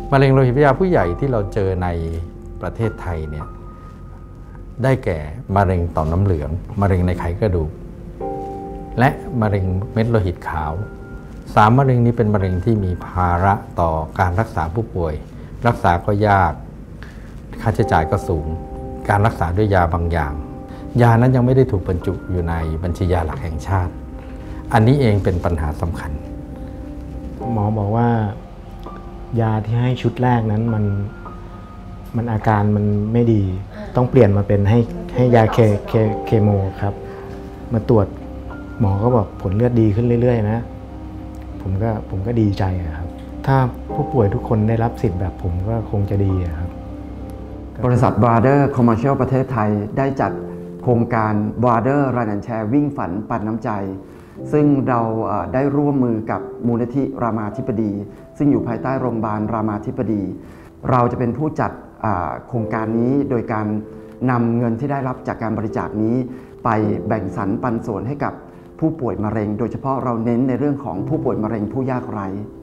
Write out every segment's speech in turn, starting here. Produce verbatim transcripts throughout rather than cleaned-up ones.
มะเร็งโลหิตพยาผู้ใหญ่ที่เราเจอในประเทศไทยเนี่ยได้แก่มะเร็งต่อมน้ำเหลืองมะเร็งในไขกระดูกและมะเร็งเม็ดโลหิตขาวสามมะเร็งนี้เป็นมะเร็งที่มีภาระต่อการรักษาผู้ป่วยรักษาก็ยากค่าใช้จ่ายก็สูงการรักษาด้วยยาบางอย่างยานั้นยังไม่ได้ถูกบรรจุอยู่ในบัญชียาหลักแห่งชาติอันนี้เองเป็นปัญหาสำคัญหมอบอกว่ายาที่ให้ชุดแรกนั้นมันมันอาการมันไม่ดีต้องเปลี่ยนมาเป็นให้ให้ยาเคเคเคโมครับมาตรวจหมอก็บอกผลเลือดดีขึ้นเรื่อยๆนะผมก็ผมก็ดีใจครับถ้าผู้ป่วยทุกคนได้รับสิทธิ์แบบผมก็คงจะดีครับบริษัท Brother Commercial ประเทศไทยได้จัดโครงการ Brother Run and Share วิ่งฝันปันน้ำใจซึ่งเราได้ร่วมมือกับมูลนิธิรามาธิบดีซึ่งอยู่ภายใต้โรงพยาบาลรามาธิบดีเราจะเป็นผู้จัดโครงการนี้โดยการนำเงินที่ได้รับจากการบริจาคนี้ไปแบ่งสรรปันส่วนให้กับผู้ป่วยมะเร็งโดยเฉพาะเราเน้นในเรื่องของผู้ป่วยมะเร็งผู้ยากไร้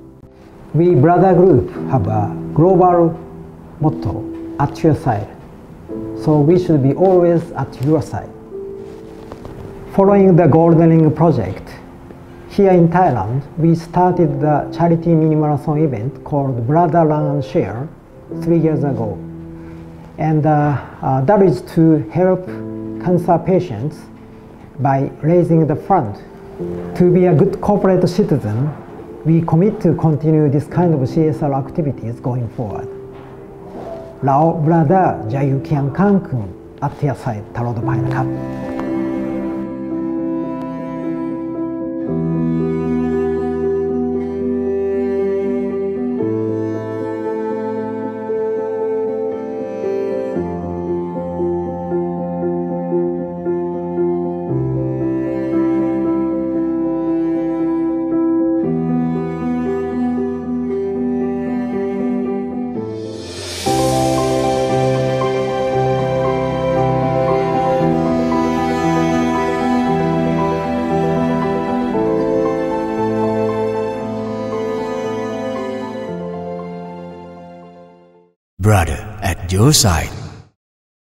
We Brother Group have a global motto at your side, so we should be always at your side. Following the Golden Ring project, here in Thailand, we started the charity mini marathon event called Brother Run and Share three years ago. And uh, uh, that is to help cancer patients by raising the fund. To be a good corporate citizen, we commit to continue this kind of C S R activities going forward. เรา Brother จะอยู่เคียงข้างคุณ at your side ตลอดไปนะครับ Brother at your side